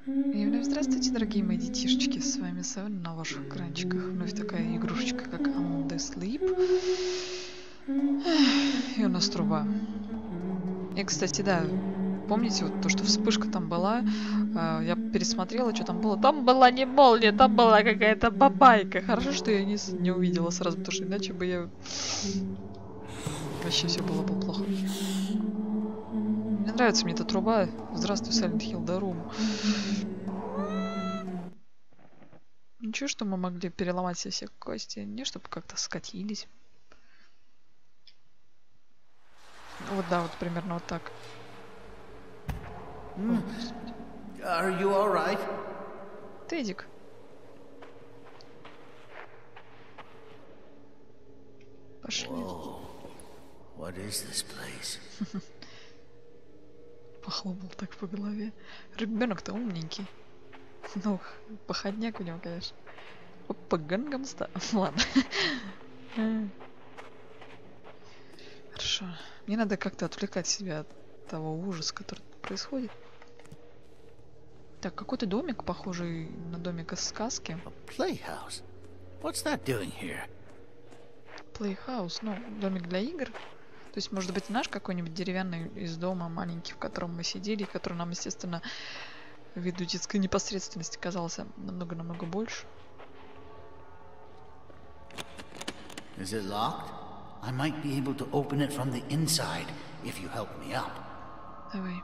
И вновь здравствуйте, дорогие мои детишечки, с вами Севен на ваших экранчиках. Вновь такая игрушечка, как Among the Sleep. И у нас труба. И, кстати, да, помните вот то, что вспышка там была? Я пересмотрела, что там было. Там была не молния, там была какая-то бабайка. Хорошо, что я не увидела сразу, потому что иначе бы я... Вообще все было бы плохо. Мне нравится мне эта труба. Здравствуй, Silent Hill The Room. Ничего, что мы могли переломать все кости. Не, чтобы как-то скатились. Вот да, вот примерно вот так. Are you all right? Тедик. Пошли. Whoa. What is this place? Похлопал так по голове. Ребенок-то умненький. Ну, походняк у него, конечно. Опа, Гангам Стайл. Ладно. Хорошо. Мне надо как-то отвлекать себя от того ужаса, который происходит. Так, какой-то домик, похожий на домик из сказки. A playhouse? What's that doing here? Playhouse, ну, домик для игр. То есть, может быть, наш какой-нибудь деревянный из дома, маленький, в котором мы сидели, и который нам, естественно, ввиду детской непосредственности казался намного-намного больше. Is it locked? I might be able to open it from the inside if you help me up. Давай.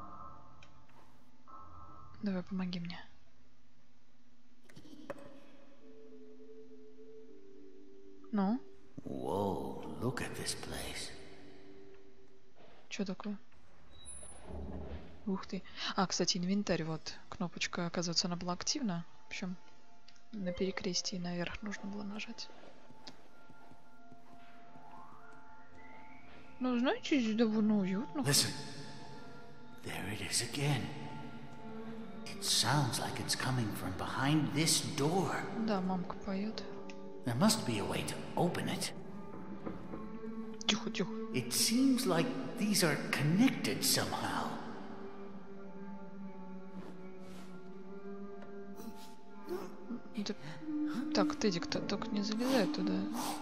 Давай, помоги мне. Ну? Whoa, look at this place. Что такое? Ух ты. А, кстати, инвентарь, вот. Кнопочка, оказывается, она была активна. В общем, на перекрестии наверх нужно было нажать. Ну, знаете, здесь довольно уютно. Listen. There it is again. It sounds like it's coming from behind this door. Да, мамка поет. There must be a way to open it. Тихо, тихо. It seems like these are connected somehow. Это... Так, Тедик, только не залезай туда.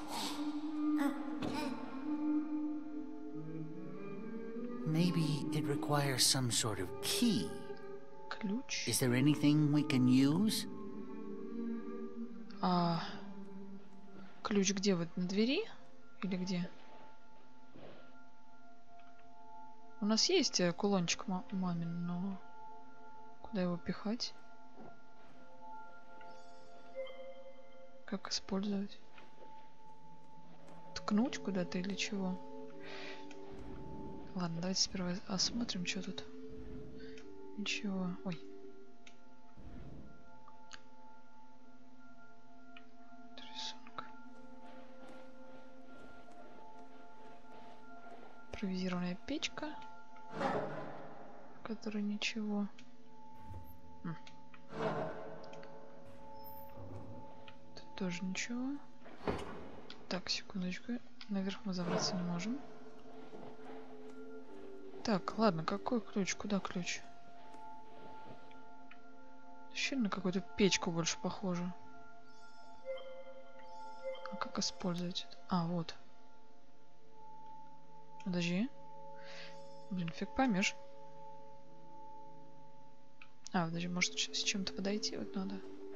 Maybe it requires some sort of key. Ключ. Is there anything we can use? А... Ключ где? Вот на двери? Или где? У нас есть кулончик мамин, но... Куда его пихать? Как использовать? Ткнуть куда-то или чего? Ладно, давайте сперва осмотрим, что тут. Ничего. Ой. Рисунок. Импровизированная печка, в которой ничего. Тут тоже ничего. Так, секундочку. Наверх мы забраться не можем. Так, ладно, какой ключ? Куда ключ? Еще на какую-то печку больше похоже. А как использовать это? А, вот. Подожди. Блин, фиг поймешь. А, подожди, может с чем-то подойти вот надо.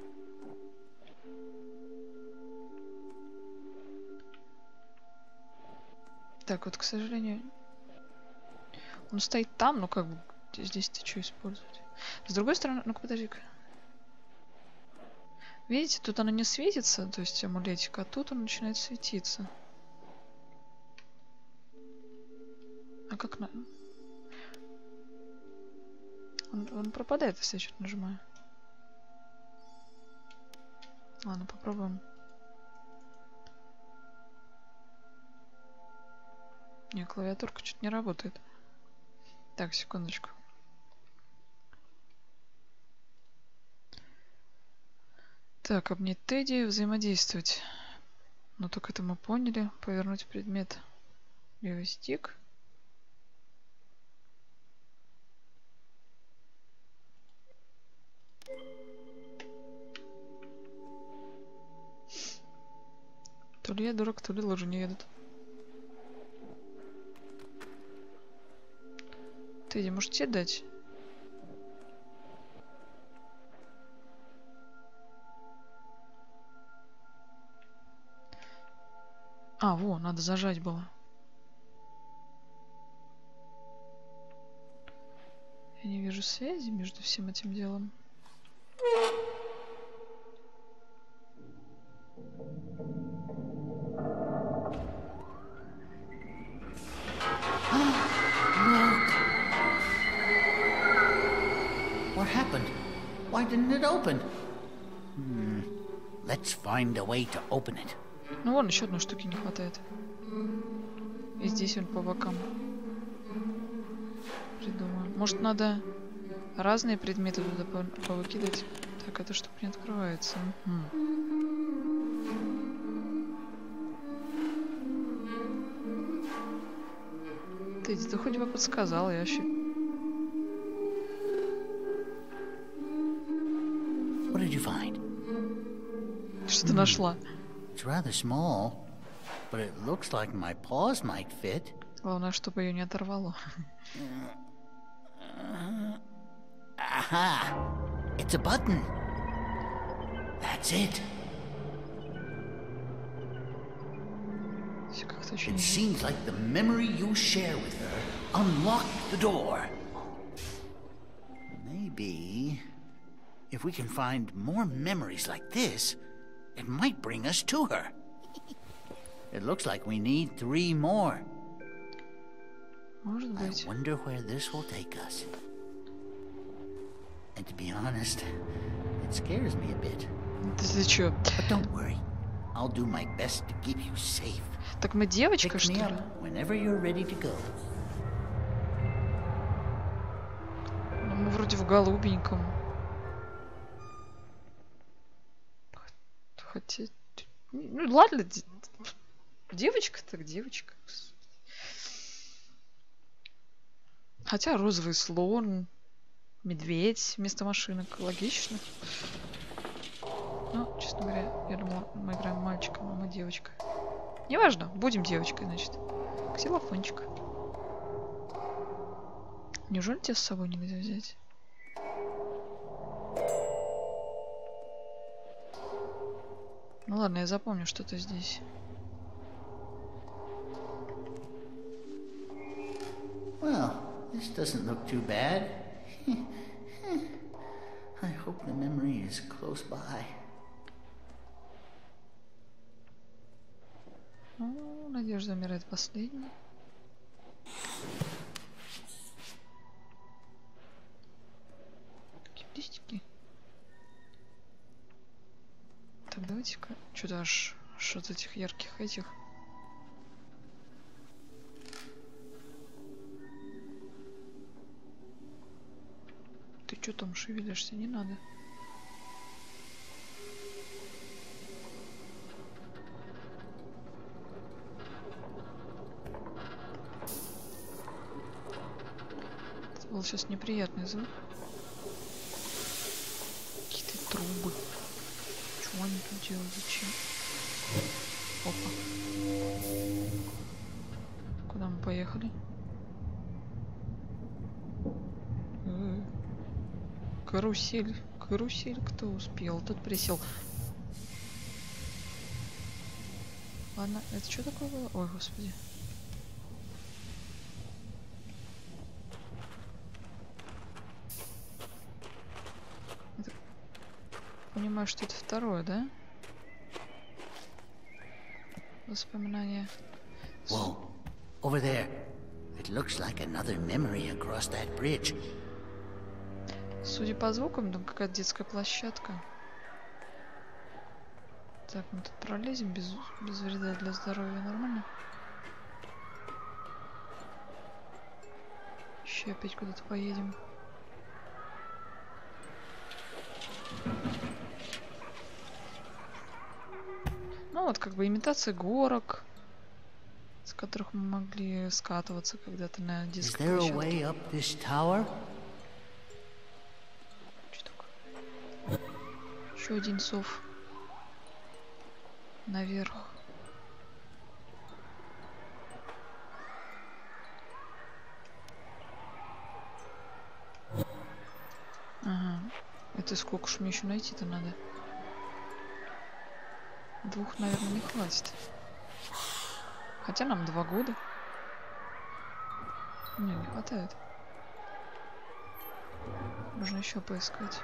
Так, вот, к сожалению... Он стоит там, ну как бы здесь-то что использовать? С другой стороны, ну-ка подожди-ка. Видите, тут оно не светится, то есть амулетик, а тут он начинает светиться. А как на... Он пропадает, если я что-то нажимаю. Ладно, попробуем. Не, клавиатурка что-то не работает. Так, секундочку. Так, обнять Тедди, взаимодействовать. Ну, только это мы поняли. Повернуть предмет. Левый стик. То ли я дурак, то ли лыжи не едут. Тедди, может тебе дать? А, во, надо зажать было. Я не вижу связи между всем этим делом. What happened? Why didn't it open? Let's find a way to open it. Ну вон, еще одной штуки не хватает. И здесь он по бокам. Придумал. Может, надо разные предметы туда повыкидывать? Так, эта штука не открывается. Ты хоть бы подсказал, я вообще... What did you find? Что ты нашла? It's rather small, but it looks like my paws might fit. Главное, чтобы ее не оторвало. Aha! It's a button. That's it. Как-то очень... It seems like the memory you share with her unlocked the door. Maybe if we can find more memories like this, it might bring us to her. It looks like we need 3 more. Может I быть. wonder where this will take us. And to be honest, it scares me a bit. Ты чё? But don't worry. I'll do my best to keep you safe. Так мы девочка, Pick что me ли? up whenever you're ready to go. Ну, мы вроде в голубеньком. Хотя... Ну, ладно, девочка так девочка. Хотя розовый слон, медведь вместо машинок. Логично. Ну, честно говоря, я думала, мы играем мальчиком, а мы девочка. Неважно, будем девочкой, значит. Ксилофончик. Неужели тебя с собой нельзя взять? Ну ладно, я запомню что-то здесь. Well, this doesn't look too bad. I hope the memory is close by. Ну, надежда умирает последней. Какие листики. Так, давайте-ка... Что-то аж от этих ярких этих. Ты что там шевелишься? Не надо. Это был сейчас неприятный звук. Какие-то трубы. Чего они тут делают? Зачем? Опа. Куда мы поехали? Карусель. Карусель. Кто успел? Тот присел. Ладно, это что такое было? Ой, господи. Это... Понимаю, что это второе, да? Воспоминания. Whoa, over there. It looks like another memory across that bridge. Судя по звукам, там какая-то детская площадка. Так, мы тут пролезем без вреда для здоровья, нормально? Еще опять куда-то поедем. Ну вот, как бы имитация горок, с которых мы могли скатываться когда-то на детской площадке. Еще один сов. Наверх. Это сколько ж мне еще найти-то надо? 2, наверное, не хватит. Хотя нам 2 года. Не хватает. Нужно еще поискать.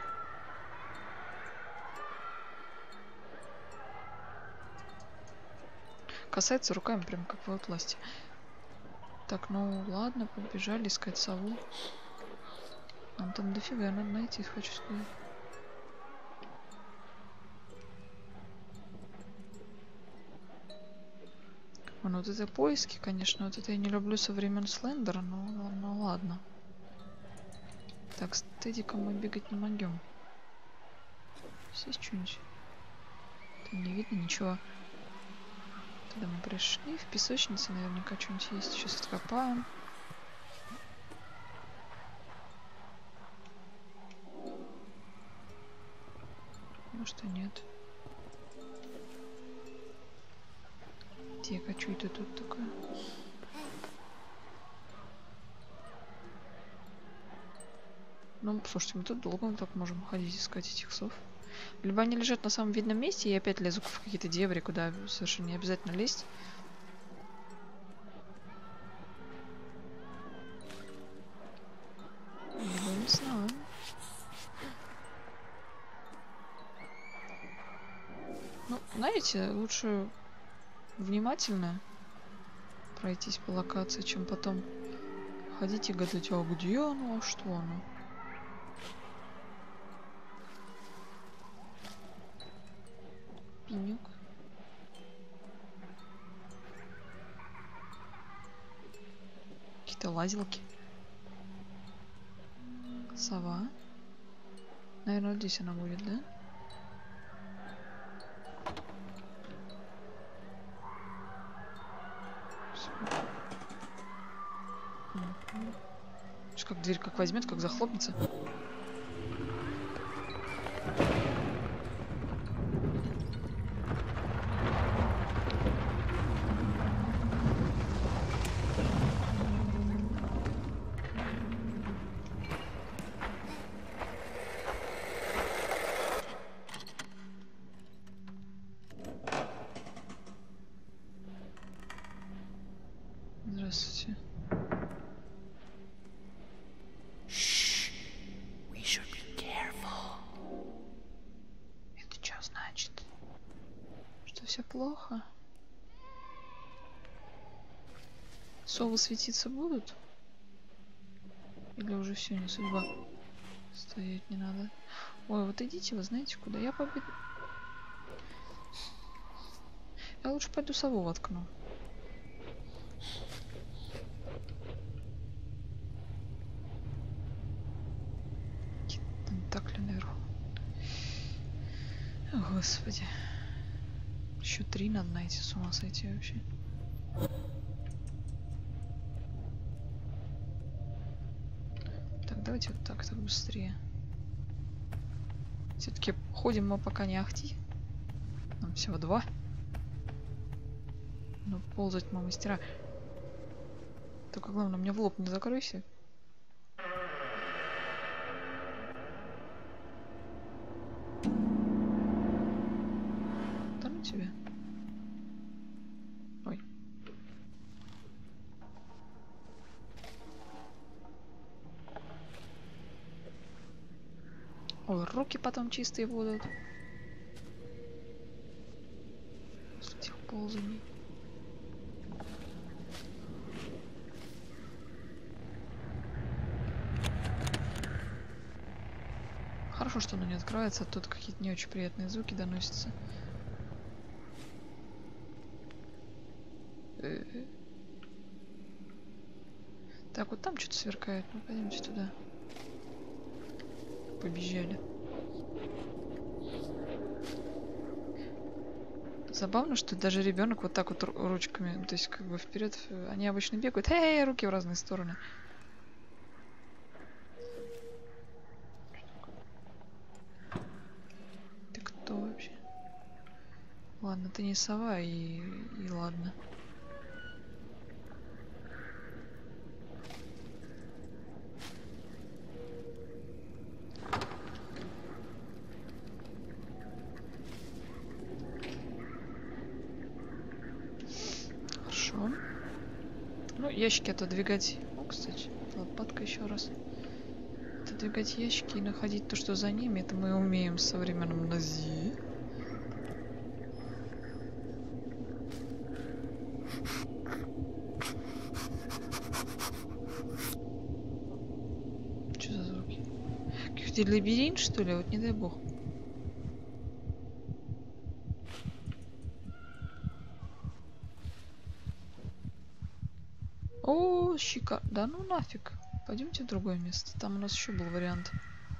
Касается руками, прям как в Outlast'е. Так, ну ладно, побежали искать сову. Нам там дофига надо найти, хочу сказать. Ну вот это поиски, конечно, вот это я не люблю со времен Слендера, но ну, ладно. Так, с Тедиком мы бегать не могем. Здесь что-нибудь? Там не видно ничего. Туда мы пришли. В песочнице наверняка что-нибудь есть. Сейчас откопаем. Может и нет. Тихо, что это тут такое? Ну, слушайте, мы тут долго так можем ходить искать этих сов. Либо они лежат на самом видном месте, и я опять лезу в какие-то дебри, куда совершенно не обязательно лезть. Либо не знаю. Ну, знаете, лучше внимательно пройтись по локации, чем потом ходить и гадать, а где оно, а что оно. Пенек. Какие-то лазилки. Сова. Наверное, вот здесь она будет, да? Как дверь как возьмет, как захлопнется. Здравствуйте. Это что значит? Что все плохо? Совы светиться будут? Или уже все, не судьба? Стоять не надо. Ой, вот идите, вы знаете куда? Я победу. Я лучше пойду сову воткну. Тентакли наверху. О, Господи. Еще 3 надо найти, с ума сойти вообще. Так, давайте вот так быстрее. Все-таки ходим мы пока не ахти. Нам всего 2. Но ползать мы мастера. Только главное, мне в лоб не закройся. Да ну тебя. Ой. Ой, руки потом чистые будут. После этих ползаний. Хорошо, что оно не открывается, а тут какие-то не очень приятные звуки доносятся. Так, вот там что-то сверкает. Ну, пойдемте туда. Побежали. Забавно, что даже ребенок вот так вот ручками, то есть как бы вперед, они обычно бегают, руки в разные стороны. Ты кто вообще? Ладно, ты не сова, и ладно. ящики отодвигать. О, кстати, лопатка еще раз. Отодвигать ящики и находить то, что за ними. Это мы умеем в современном НАЗи. Что за звуки? Какой-то лабиринт, что ли? Вот не дай бог. О, щека. Да ну нафиг. Пойдемте в другое место. Там у нас еще был вариант.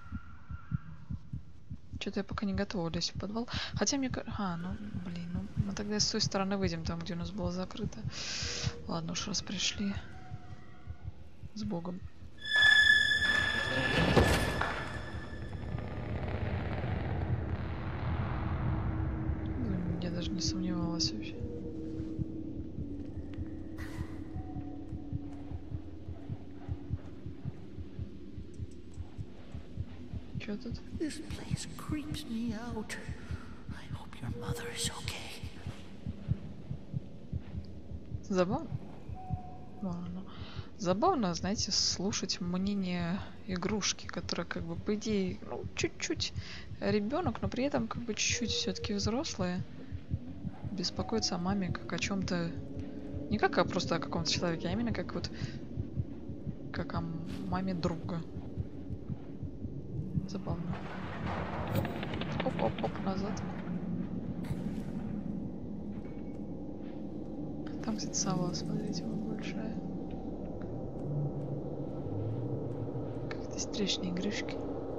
Что-то я пока не готова лезть в подвал. Хотя мне... ну, блин, ну мы тогда с той стороны выйдем, там, где у нас было закрыто. Ладно уж, раз пришли. С Богом. Я даже не сомневалась вообще. Что тут? This place creeps me out. I hope your mother is okay. Забавно? Ладно. Забавно, знаете, слушать мнение игрушки, которая как бы по идее, ну, чуть-чуть ребенок, но при этом как бы чуть-чуть все-таки взрослая. Беспокоится о маме как о чем-то. Не как просто о каком-то человеке, а именно как вот как о маме друга. Забавно. Оп-оп-оп, назад. Там где-то сова, смотрите, вот большая. Какие-то встречные игрушки.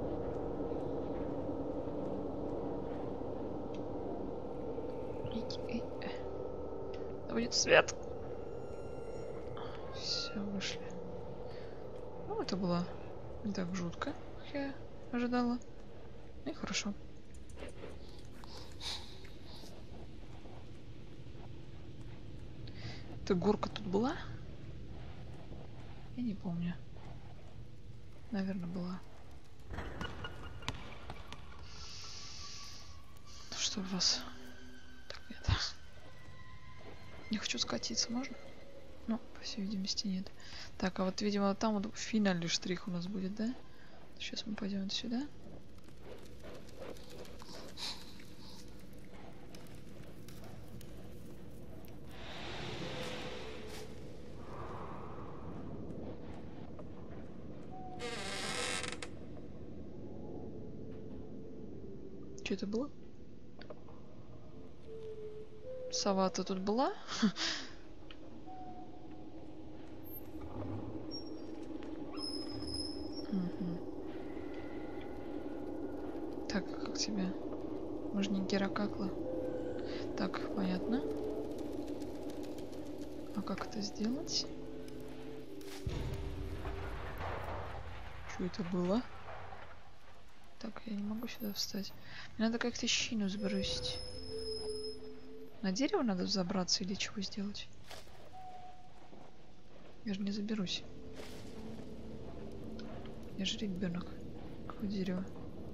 Да будет свет. Все, вышли. Ну, это было не так жутко, как я ожидала. Ну и хорошо. Эта горка тут была? Я не помню. Наверное, была. Ну что у вас? Так, нет. Не хочу скатиться, можно? Ну, по всей видимости, нет. Так, а вот, видимо, там вот финальный штрих у нас будет, да? Сейчас мы пойдем сюда. Что это было? Сова-то тут была? Так, как тебе? Мы же не Геракакла. Так, понятно. А как это сделать? Что это было? Так, я не могу сюда встать. Мне надо как-то щину сбросить. На дерево надо забраться или чего сделать? Я же не заберусь. Я же ребенок. Какое дерево?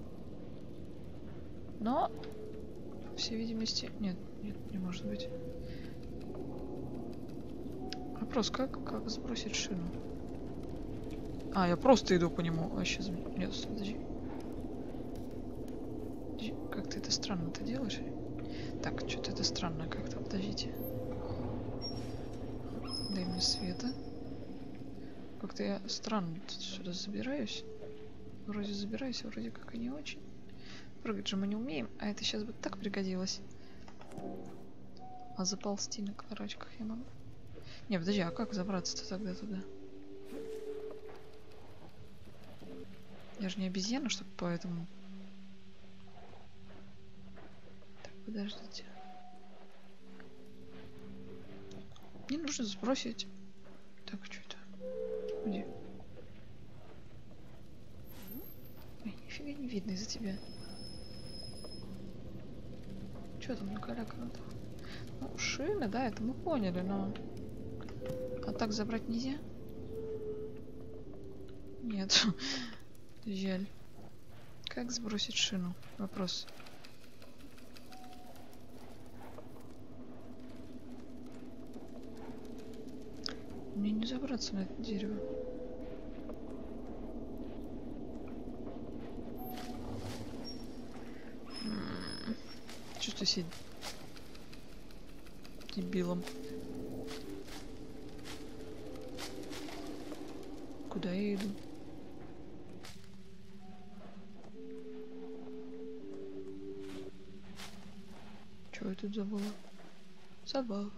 Но, по всей видимости... Нет, не может быть. Вопрос, как сбросить шину? А, я просто иду по нему. А сейчас... Нет, подожди. Как ты это странно-то делаешь? Так, что-то это странно как-то. Подождите. Дай мне света. Как-то я странно сюда забираюсь. Вроде забираюсь, а вроде как и не очень. Прыгать же мы не умеем, а это сейчас бы так пригодилось. А заползти на карачках я могу? Не, подожди, а как забраться-то тогда туда? Я же не обезьяна, чтобы поэтому... Так, подождите. Мне нужно сбросить... Так, что это? Где? Ой, нифига не видно из-за тебя. Что там накалякано-то? Ну, шины, да, это мы поняли, но... А так забрать нельзя? Нет. Жаль. Как сбросить шину? Вопрос. Мне не забраться на это дерево. Чувствую себя дебилом. Куда я иду? Чего я тут забыла? Забава.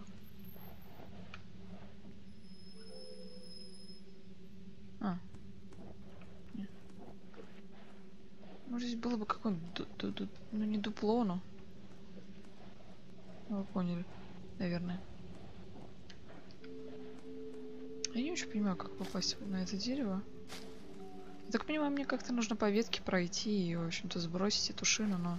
Нет. Может, здесь было бы какое-нибудь... Ну, не дупло, но... Ну, вы поняли, наверное. Я не очень понимаю, как попасть на это дерево. Я так понимаю, мне как-то нужно по ветке пройти и, в общем-то, сбросить эту шину, но...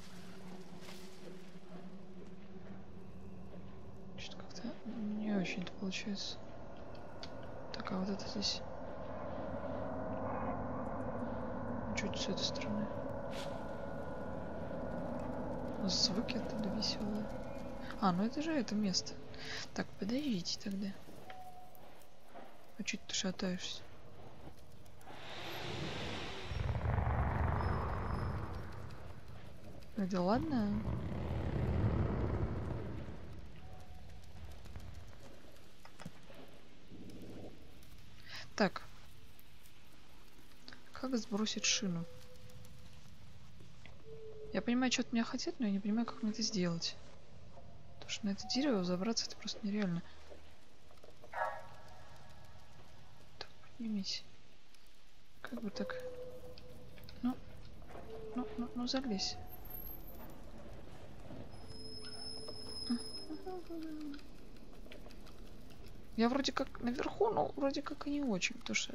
Что-то как-то не очень это получается. Так, а вот это здесь... Чуть с этой стороны. Звуки оттуда веселые. А, ну это же это место. Так, подождите тогда. А чуть ты шатаешься? Да ладно. Так. Как сбросить шину? Я понимаю, что от меня хотят, но я не понимаю, как мне это сделать. Потому что на это дерево забраться это просто нереально. Так, поднимись. Как бы так. Ну, залезь. Я вроде как наверху, но вроде как и не очень, потому что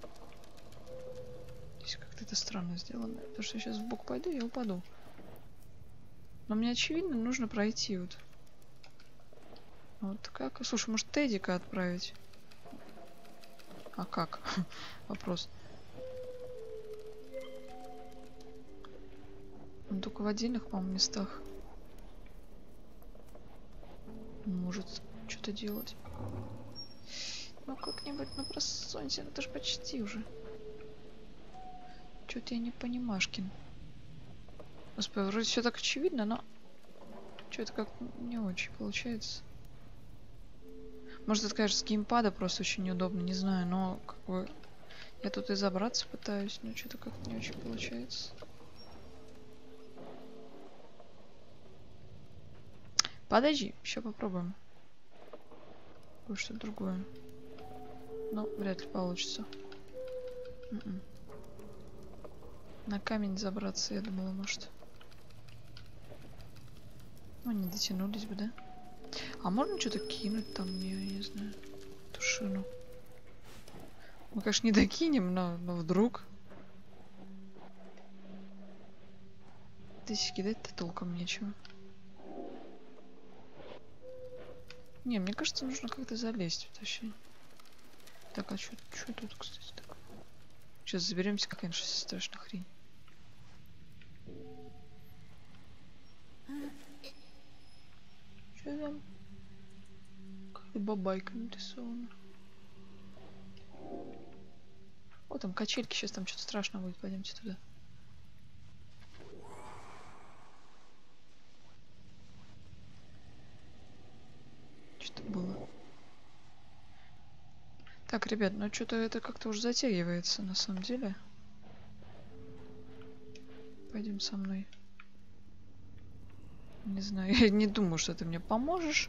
здесь как-то это странно сделано. Потому что я сейчас в бок пойду, я упаду. Но мне очевидно нужно пройти вот. Вот как? Слушай, может Тедика отправить? А как? Вопрос. Он только в отдельных, по-моему, местах может что-то делать. Ну как-нибудь, ну просунься, это же почти уже. Чё-то я не понимашкин. Господи, вроде все так очевидно, но что-то как не очень получается. Может, это, конечно, с геймпада просто очень неудобно, не знаю, но как бы я тут и забраться пытаюсь, но что-то как-то не очень получается. Подожди, еще попробуем. Что-то другое. Но вряд ли получится. На камень забраться, я думала, может. Ну, не дотянулись бы, да? А можно что-то кинуть там, я не знаю, тушину. Мы, конечно, не докинем, но вдруг. Здесь кидать-то толком нечего. Не, мне кажется, нужно как-то залезть вообще. Так, а что тут, кстати, такое? Сейчас заберемся, какая-нибудь страшная хрень. Что там? Какая бабайка нарисована. О, там качельки, сейчас там что-то страшное будет, пойдемте туда. Что-то было. Так, ребят, ну что-то это как-то уже затягивается, на самом деле. Пойдем со мной. Не знаю, я не думаю, что ты мне поможешь.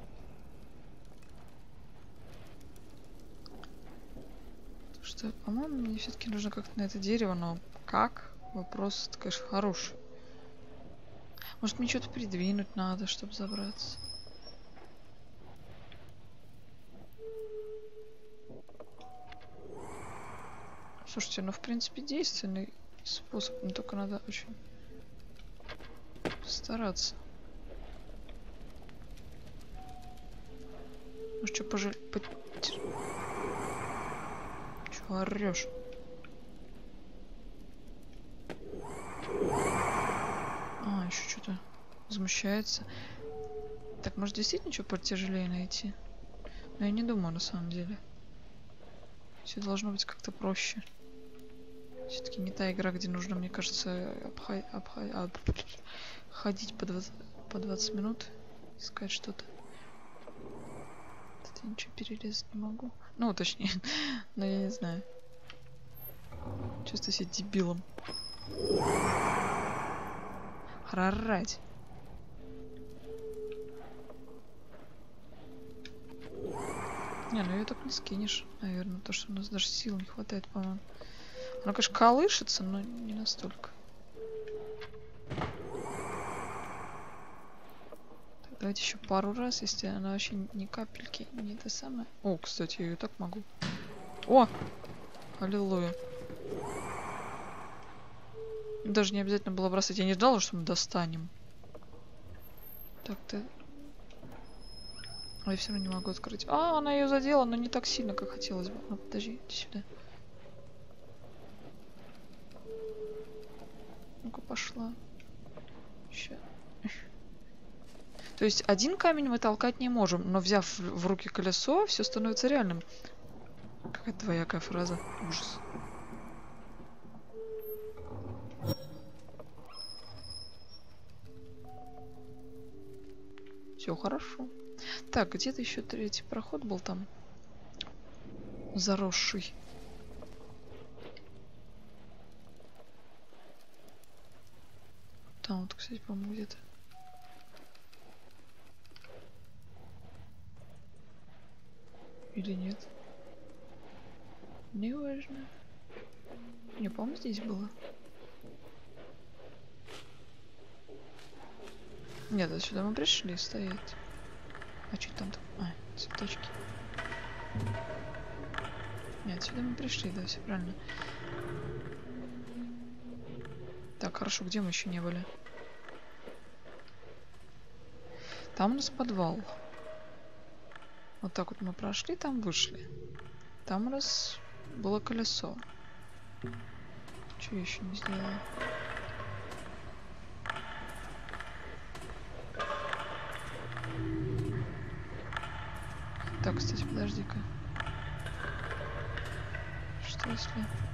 Потому что, по-моему, мне все-таки нужно как-то на это дерево, но как? Вопрос, конечно, хороший. Может, мне что-то придвинуть надо, чтобы забраться. Слушайте, ну в принципе действенный способ, но только надо очень стараться. Ну что, Чё орёшь? А, еще что-то возмущается. Так, может действительно что потяжелее найти? Но я не думаю на самом деле. Все должно быть как-то проще. Все-таки не та игра, где нужно, мне кажется, ходить по 20 минут, искать что-то. Тут я ничего перелезать не могу. Ну, точнее, но я не знаю. Чувствую себя дебилом. Харарать. Не, ну ее так не скинешь, наверное, то, что у нас даже сил не хватает, по-моему. Она, конечно, колышется, но не настолько. Так, давайте еще пару раз, если она вообще ни капельки не это самое. О, кстати, я ее так могу. О! Аллилуйя. Даже не обязательно было бросать. Я не ждала, что мы достанем. Так-то. Я все равно не могу открыть. А, она ее задела, но не так сильно, как хотелось бы. Ну, подожди, иди сюда. Ну-ка, пошла. Ща. То есть один камень мы толкать не можем, но взяв в руки колесо, все становится реальным. Какая двоякая фраза. Ужас. Все хорошо. Так, где-то еще третий проход был там. Заросший. Там вот, кстати, по-моему, где-то. Или нет? Не важно. Не помню, здесь было. Нет, отсюда мы пришли стоять. А что там? А, цветочки. Нет, отсюда мы пришли, да, все правильно. Так, хорошо, где мы еще не были? Там у нас подвал. Вот так вот мы прошли, там вышли. Там у нас было колесо. Что я еще не сделала? Так, кстати, подожди-ка. Что если...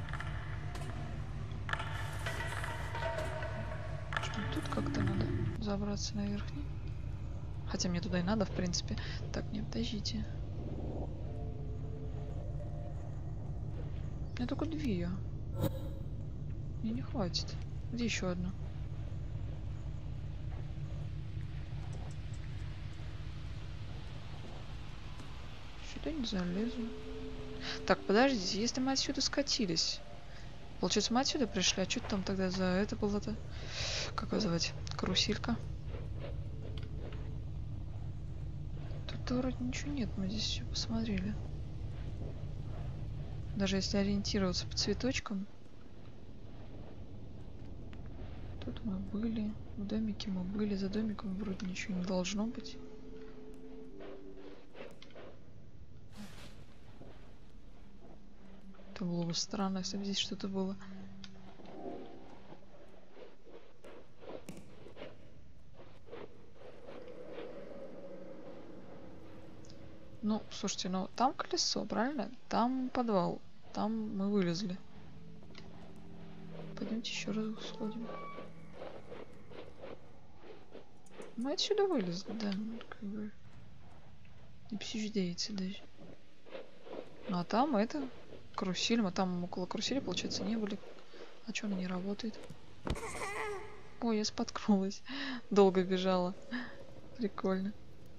Что тут как-то надо забраться наверх? Хотя мне туда и надо, в принципе. Так, не, подождите. У меня только две. Мне не хватит. Где еще одна? Сюда не залезу. Так, подождите, если мы отсюда скатились. Получается, мы отсюда пришли. А что там тогда за это было-то? Как его звать? Каруселька. Тут вроде ничего нет. Мы здесь все посмотрели. Даже если ориентироваться по цветочкам. Тут мы были. В домике мы были. За домиком вроде ничего не должно быть. Это было бы странно, если бы здесь что-то было. Ну, слушайте, ну там колесо, правильно? Там подвал. Там мы вылезли. Пойдемте еще раз сходим. Мы отсюда вылезли, да. Ну, как бы... Не обсуждается даже. Ну а там это... Карусель. Мы там около карусели, получается, не были. А что она не работает? Ой, я споткнулась. Долго бежала. Прикольно.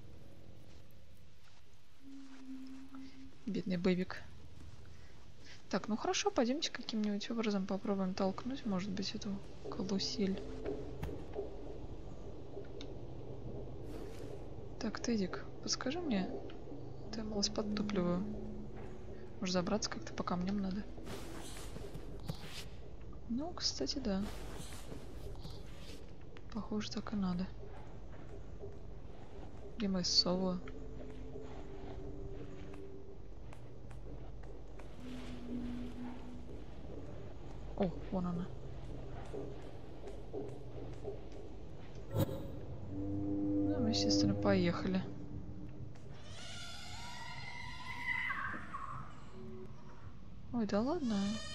Бедный бэбик. Так, ну хорошо, пойдемте каким-нибудь образом попробуем толкнуть, может быть, эту карусель. Так, Тедик, подскажи мне. Я малость подтупливаю. Может, забраться как-то по камням надо. Ну, кстати, да. Похоже, так и надо. Где моя сова? О, вон она. Ну, мы, естественно, поехали. Ой, да ладно.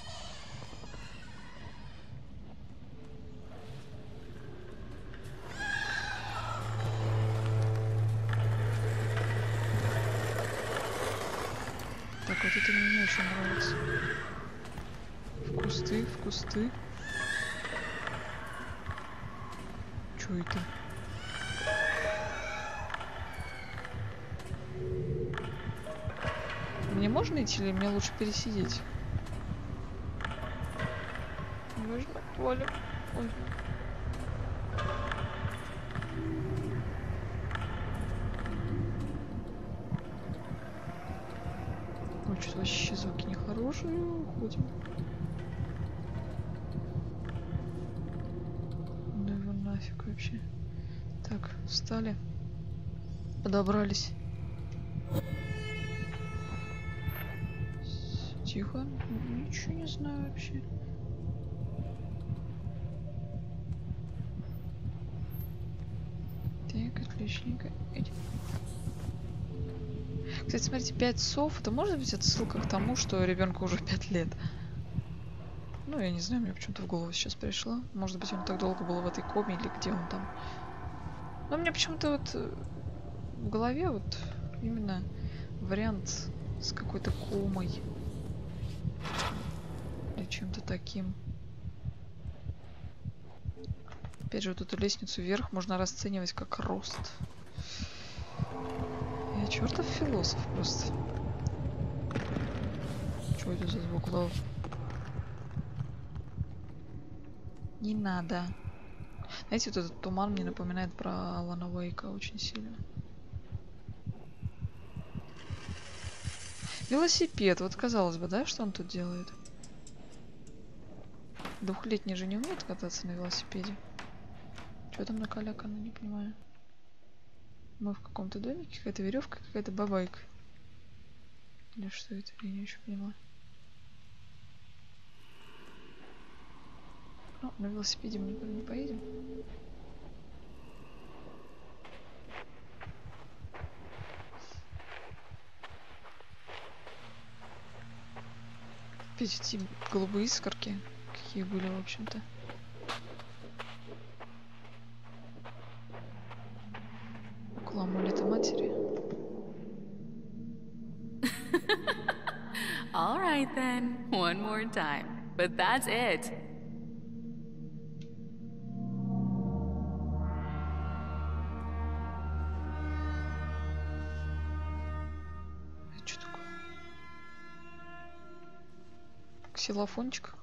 Так, вот это мне не очень нравится. В кусты, в кусты. Чё это? Мне можно идти или мне лучше пересидеть? Можно? Оля. Ой. Ой, что-то вообще звуки нехорошие. Уходим. Ну его нафиг вообще. Так, встали. Подобрались. Тихо. Ничего не знаю вообще. Так, отличненько. Кстати, смотрите, 5 сов. Это может быть отсылка к тому, что ребенку уже 5 лет? Ну, я не знаю, мне почему-то в голову сейчас пришло. Может быть, он так долго был в этой коме или где он там. Но мне почему-то вот в голове вот именно вариант с какой-то комой. Или чем-то таким. Опять же, вот эту лестницу вверх можно расценивать как рост. Я чертов философ просто. Что это за звук был? Не надо. Знаете, вот этот туман мне напоминает про Алана Уэйка очень сильно. Велосипед. Вот казалось бы, да, что он тут делает? Двухлетний же не умеет кататься на велосипеде. Что там накалякано, не понимаю. Мы в каком-то домике, какая-то веревка, какая-то бабайка. Или что это? Я не очень понимаю. Ну, на велосипеде мы никуда не поедем. Опять эти голубые искорки, какие были, в общем-то. Около амулета матери. All right then, one more time. But that's it. Это что такое? Ксилофончик?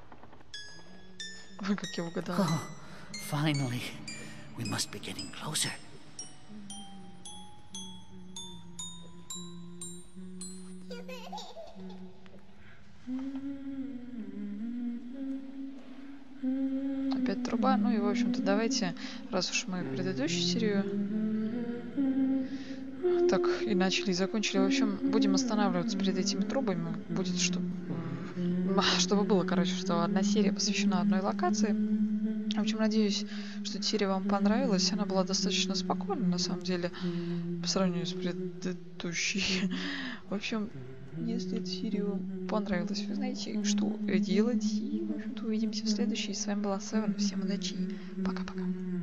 Ой, как я угадала. Oh, finally. We must be getting closer. Опять труба. Ну и, в общем-то, давайте, раз уж мы предыдущую серию так и начали, и закончили, в общем, будем останавливаться перед этими трубами. Будет, чтобы было, короче, что одна серия посвящена одной локации. В общем, надеюсь, что эта серия вам понравилась. Она была достаточно спокойна, на самом деле, по сравнению с предыдущей. В общем, если эта серия вам понравилась, вы знаете, что делать. И, в общем-то, увидимся в следующей. С вами была Севен. Всем удачи. Пока-пока.